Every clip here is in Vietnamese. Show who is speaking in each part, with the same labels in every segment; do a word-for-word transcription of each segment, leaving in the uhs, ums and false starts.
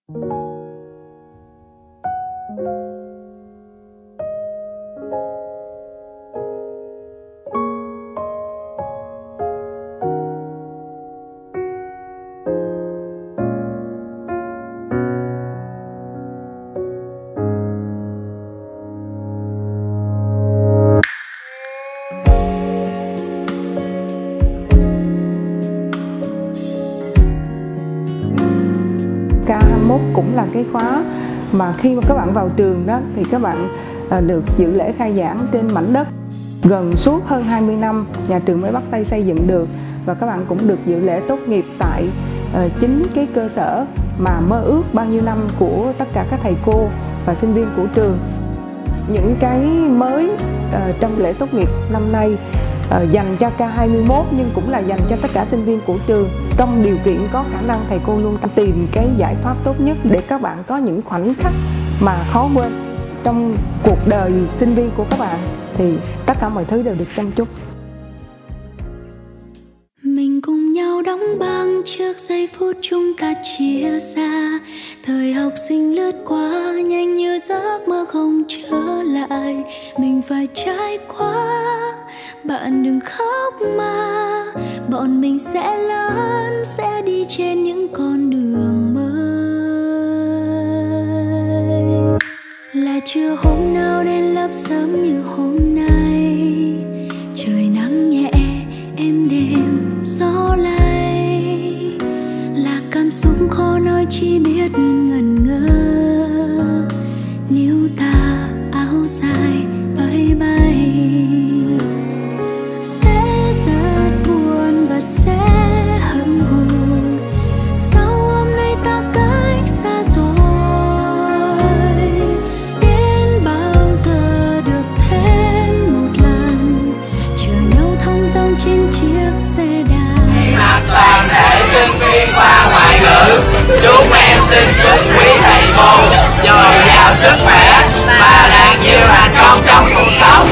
Speaker 1: K hai mươi mốt cũng là cái khóa mà khi mà các bạn vào trường đó thì các bạn được dự lễ khai giảng trên mảnh đất gần suốt hơn hai mươi năm nhà trường mới bắt tay xây dựng được, và các bạn cũng được dự lễ tốt nghiệp tại uh, chính cái cơ sở mà mơ ước bao nhiêu năm của tất cả các thầy cô và sinh viên của trường. Những cái mới uh, trong lễ tốt nghiệp năm nay uh, dành cho K hai mươi mốt nhưng cũng là dành cho tất cả sinh viên của trường. Trong điều kiện có khả năng, thầy cô luôn tìm cái giải pháp tốt nhất để các bạn có những khoảnh khắc mà khó quên trong cuộc đời sinh viên của các bạn, thì tất cả mọi thứ đều được chăm chút.
Speaker 2: Mình cùng nhau đóng băng trước giây phút chúng ta chia xa. Thời học sinh lướt qua nhanh như giấc mơ không trở lại. Mình phải trải qua, bạn đừng khóc mà. Bọn mình sẽ lớn, sẽ đi trên những con đường mới. Là chưa hôm nào đến lớp sớm như hôm nay. Trời nắng nhẹ, êm đêm, gió lay. Là cảm xúc khó nói chỉ biết nhìn ngẩn ngơ. Níu ta áo dài bay bay. Sẽ rất buồn và sẽ hậm hụt. Sao hôm nay ta cách xa rồi. Đến bao giờ được thêm một lần. Chờ nhau thong dong trên chiếc xe đạp.
Speaker 3: Mặt toàn thể sinh viên khoa ngoại ngữ, chúng em xin chúc quý thầy cô dồi dào sức khỏe và đạt nhiều thành công trong cuộc sống.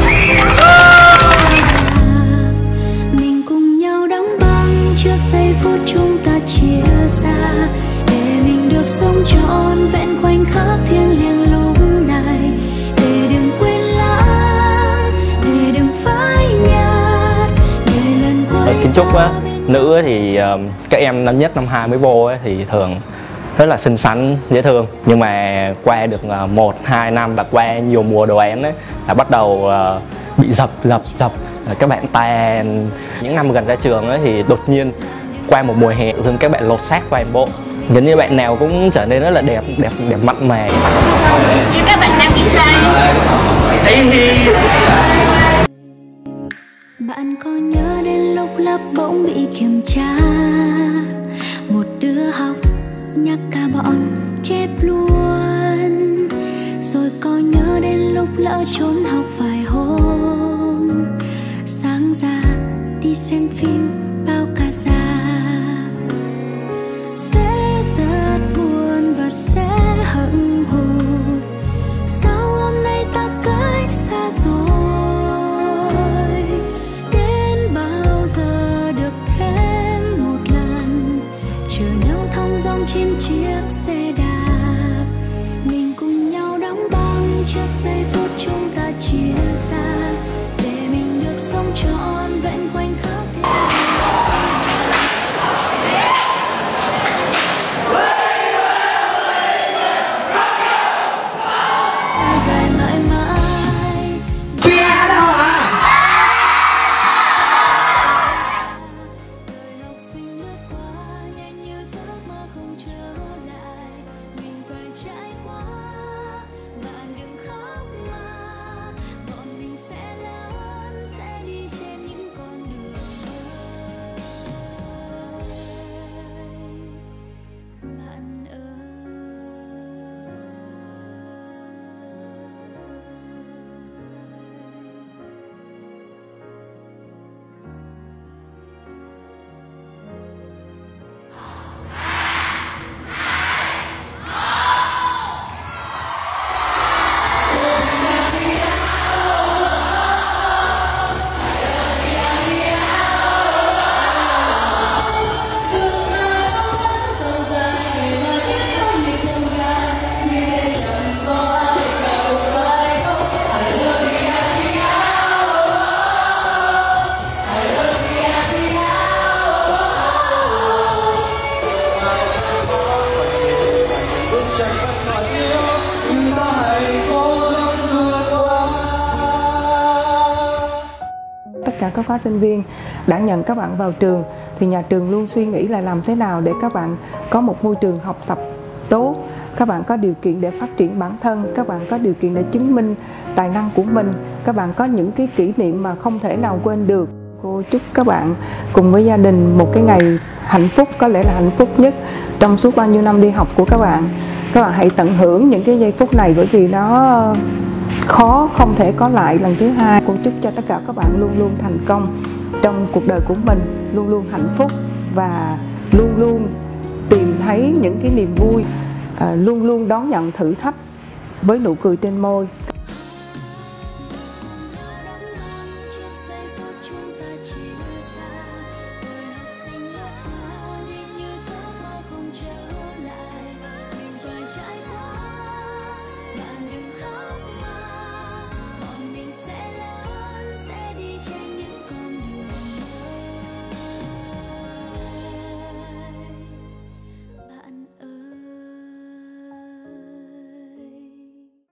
Speaker 2: Mình cùng nhau đóng băng trước giây phút chúng ta chia xa, để mình được sống trọn vẹn khoảnh khắc thiêng liêng lúc này. Để đừng quên lãng, để đừng phai nhạt, để lần cuối
Speaker 4: kiến trúc á, nữ thì uh, các em năm nhất năm hai mới vô ấy, thì thường rất là xinh xắn dễ thương, nhưng mà qua được uh, một hai năm và qua nhiều mùa đồ án ấy, là bắt đầu uh, bị dập dập dập uh, các bạn tan. Những năm gần ra trường ấy, thì đột nhiên qua một mùa hè dừng các bạn lột xác toàn bộ, gần như bạn nào cũng trở nên rất là đẹp đẹp đẹp mặn mà.
Speaker 5: Như các bạn đang nghĩ sao?
Speaker 2: Bạn có nhớ đến lúc lớp bỗng bị kiểm tra, một đứa học nhắc cả bọn chép luôn. Rồi có nhớ đến lúc lỡ trốn học vài hôm, sáng ra đi xem phim bao cả rạp. Sẽ rất buồn và sẽ hậm hụt. Sao hôm nay ta cách xa rồi. Đến bao giờ được thêm một lần. Chờ nhau thong dong trên chiếc xe đạp. Mình cùng nhau đóng băng trước giây phút chúng ta chia xa, để mình được sống trọn vẹn khoảnh khắc.
Speaker 3: chẳng còn yêu nhưng ta hãy cố gắng vượt qua.
Speaker 1: Tất cả các khóa sinh viên đã nhận các bạn vào trường thì nhà trường luôn suy nghĩ là làm thế nào để các bạn có một môi trường học tập tốt, các bạn có điều kiện để phát triển bản thân, các bạn có điều kiện để chứng minh tài năng của mình, các bạn có những cái kỷ niệm mà không thể nào quên được. Cô chúc các bạn cùng với gia đình một cái ngày hạnh phúc, có lẽ là hạnh phúc nhất trong suốt bao nhiêu năm đi học của các bạn. Các bạn hãy tận hưởng những cái giây phút này bởi vì nó khó không thể có lại lần thứ hai. Cô chúc cho tất cả các bạn luôn luôn thành công trong cuộc đời của mình, luôn luôn hạnh phúc và luôn luôn tìm thấy những cái niềm vui, à, luôn luôn đón nhận thử thách với nụ cười trên môi.